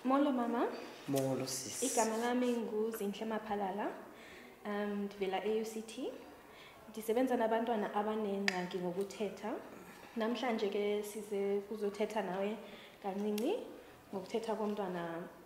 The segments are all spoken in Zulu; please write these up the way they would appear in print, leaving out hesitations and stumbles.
Molo mama. Molo sis. Igama lami nguZinhle Maphalala. Ndivela e-UCT. Ndisebenza nabantwana abanengxaki ngokuthetha. Namhlanje ke size kuzothetha nawe kancinci ngokuthetha komntwana.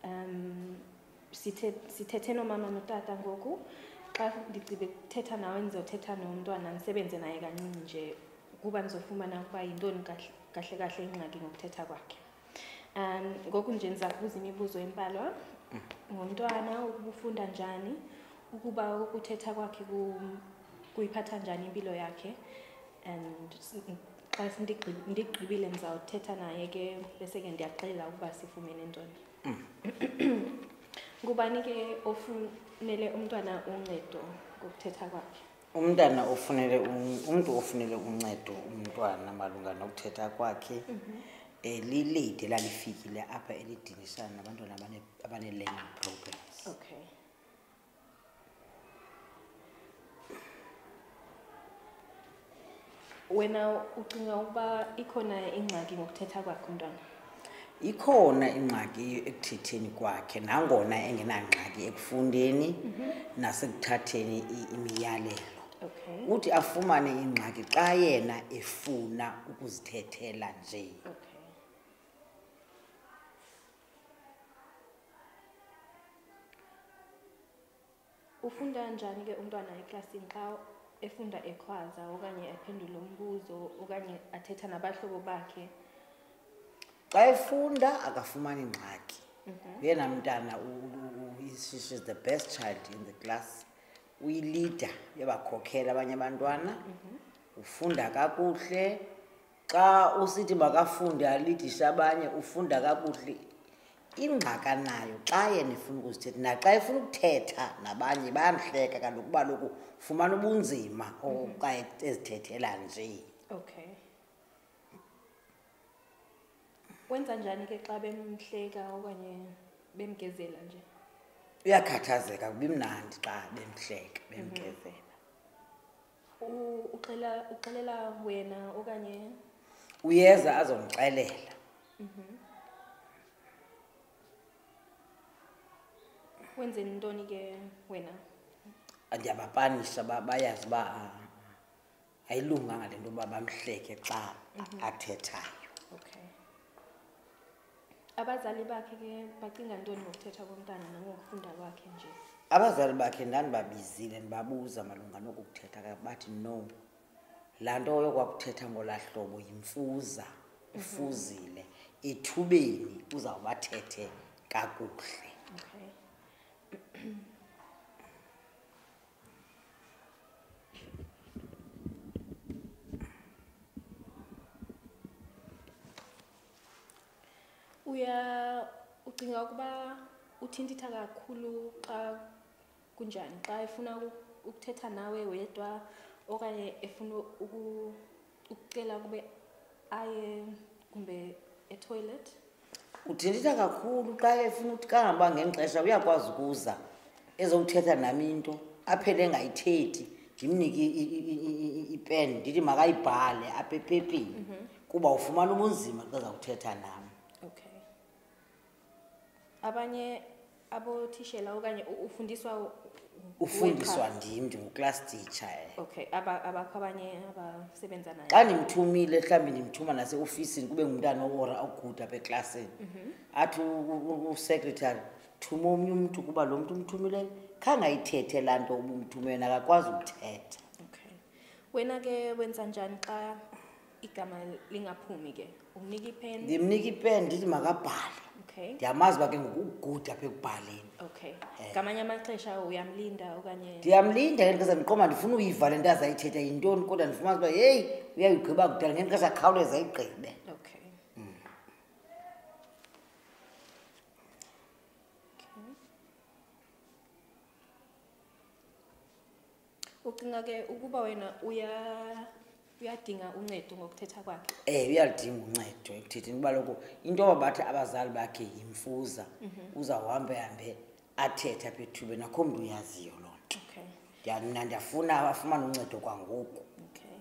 Sithethe nomama notata ngoku. Xa ndigqibe ukuthetha nawe ndizothetha nomntwana ndisebenze naye kancinci nje kuba ndizofumana ukuba yintoni kahle ingxaki ngokuthetha kwakhe. Ngoku nje ndiza kubuza imibuzo embalwa ngomntwana ukuba ufunda njani, ukuba ukuthetha kwakhe kuyiphatha njani impilo yakhe, and xa ndigqibile ndizawuthetha naye ke bese ke ndiyaxelela ukuba sifumene ntoni. Ngubani ke ofunele umntwana uncedo ngokuthetha kwakhe? Umntwana ofunele umuntu ofunele uncedo umntwana malunga nokuthetha kwakhe lilide lalifikile apha elidinisana nabantwana abane-learning problems. Okay. Wena ucinga ukuba ikhona ingxaki ngokuthetha kwakhe umntwana? Ikhona ingxaki ekuthetheni kwakhe nangona engenangxaki ekufundeni nasekuthatheni imiyalelo. Okay. Uthi afumane ingxaki xa yena efuna ukuzithethela nje. Okay. Ufunda njani ke umntwana eklasini xa efunda ekhwaza okanye ephendula umbuzo okanye athetha nabahlobo bakhe? Xa efunda akafumani ingxaki. Yena mntana she's the best child in the class. Uyilida yabakhokhela abanye abantwana. Ufunda kakuhle. Xa usithi makafunde alidisha abanye ufunda kakuhle. Ingxaka nayo xa yena efuna ukuzithetha naxa efuna ukuthetha nabanye bayamhleka kaloku kuba loku ufumana ubunzima okanye ezithethela nje. Okay. Wenza njani ke xa bemhleka okanye bemgezela nje? Uyakhathazeka kubi mnandi xa bemhleka bemgezela. Uxelela wena okanye uyeza azomxelela. Wenzeni ntoni ke wena? Ndiyabapanisha bayazi uba ayilunganga le nto uba bamhleke xa athethayo. Okay. Abazali bakhe ke bacinga ntoni ngokuthetha komntana nangokufunda kwakhe nje? Abazali bakhe ndandibabizile ndibabuza malunga nokukuthetha bathi no, laa nto yokwakuthetha ngolaa hlobo yimfuza, ufuzile, ethubeni uzawubathethe kakuhle. Okay. Ucinga ukuba uthintitha kakhulu xa kunjani? Xa efuna ukuthetha nawe wedwa okanye efuna ukucela kube aye kumbe etoilet? Uthintitha kakhulu xa efuna ukuthi kangaba ngexesha uyakwazi ukuza ezowuthetha nami into aphele engayithethi ndimnike ipeni ndithi makayibhale apha ephepheni kuba ufumana ubunzima xa zawuthetha nami. Okay. Abanye abothishela okanye ufundiswa ndim ndingu-class teacher. Okay. Abakho abanye abasebenza naye? Xa ndimthumile mhlawumbi ndimthuma naseofisini kube ngumntana owora akuguda apha eklasini athi usekretary thuma omnye umntu kuba lo mntu umthumileyo khange ayithethe laa nto ubumthumene akakwazi ukuthetha. Okay. Wena ke wenza njani xa igama lingaphumi ke? Umnika ipeni? Ndimnika ipeni ndithi makabhale. Okay. Ndiyamazi uba ke ngokuguda apha ekubhaleni. Okay. Ngamanye amaxesha uyamlinda okanye? Ndiyamlinda ngeli xesha ndiqonda ndifuna uyiva le nto azayithetha yintoni kodwa ndifumana uba heyi uyayigqiba kudala ngeli xesha akhawuleza ayigqibe. Okay. Ucinga ke ukuba wena uyadinga uncedo ngokuthetha kwakhe? Uyalidinga uncedo ekuthetheni kuba loku into yoba bathi abazali bakhe yimfuza uzawuhambe athethe apha ethubeni akho mntu uyaziyo loo nto. Okay. Mna ndiyafuna afumane uncedo kwangoku. Okay.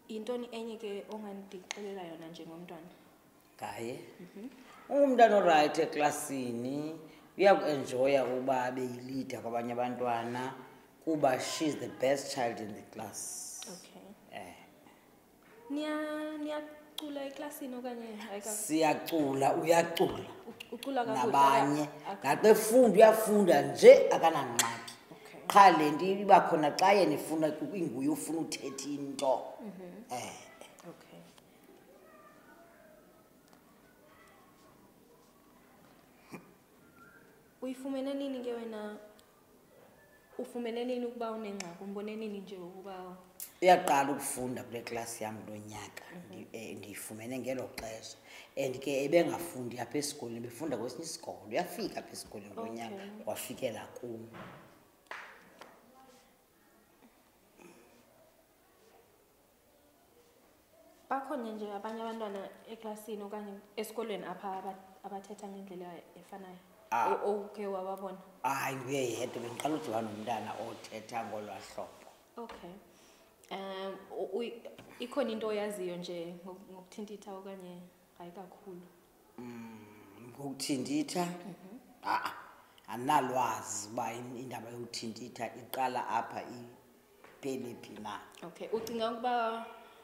Intoni enye ke ongandixelela yona njengomntwana? Ngaye umntana oright eklasini uyakuenjoya ukuba abe yilida kwabanye abantwana kuba she's the best child in the class. Okay. Niyacula eklasini okanye ayika? Siyacula, uyacula Ucula kakuhle nabanye naxa efunda uyafunda nje akanangxaki. Okay. Qha le nto iba khona xa yena ifuna inguye ufuna uthetha into. Okay. Uyifumene nini ke wena? Ufumene nini ukuba unengxaki? Umbone nini nje ukuba Uyaqala ukufunda kule klasi yam lo nyaka ndiyifumene ngelo xesha and ke ebengafundi apha esikolweni befunda kwesinye isikolo uyafika apha esikolweni lo nyaka wafikela kum. bakhona nje abanye abantwana eklasini okanye esikolweni apha abathetha ngendlela efanayo okhe wababona? Hayi, nguye yedwa bendiqala udibana nomntana othetha ngolwaa hlobo. Okay. Ikhona into oyaziyo nje ngokuthintitha okanye hayi kakhulu? Ngokuthintitha andinalwazi uba indaba yokuthintitha iqala apha iphele phi na. Okay. Ucinga ukuba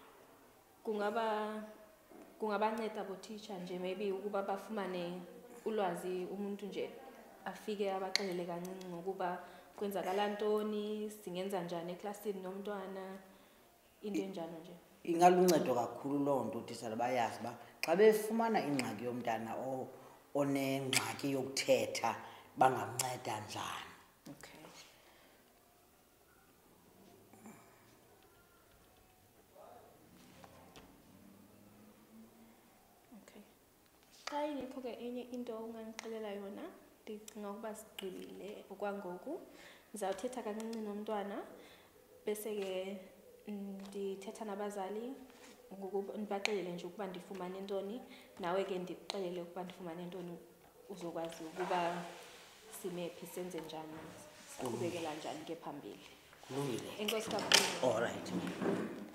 kungabanceda botitsha nje maybe ukuba bafumane ulwazi, umuntu nje afike abaxelele kancinci ngokuba kwenzakala ntoni, singenza njani eklasini nomntwana, into enjalo nje? Ingaluncedo kakhulu loo nto utitshala bayazi uba xa befumana ingxaki yomntana onengxaki yokuthetha bangamnceda njani. Okay. Okay. Xa ingekho ke enye into ongandixelela yona, ndicinga ukuba sigqibile okwangoku. Ndizawuthetha kancinci nomntwana bese ke ndithetha nabazali ndibaxelele nje ukuba ndifumane ntoni, nawe ke ndikuxelele ukuba ndifumane ntoni, uzokwazi ukuba sime phi, senze njani, siqhubekela njani ke phambili. Kulungile. Enkosi kakhulu. All right.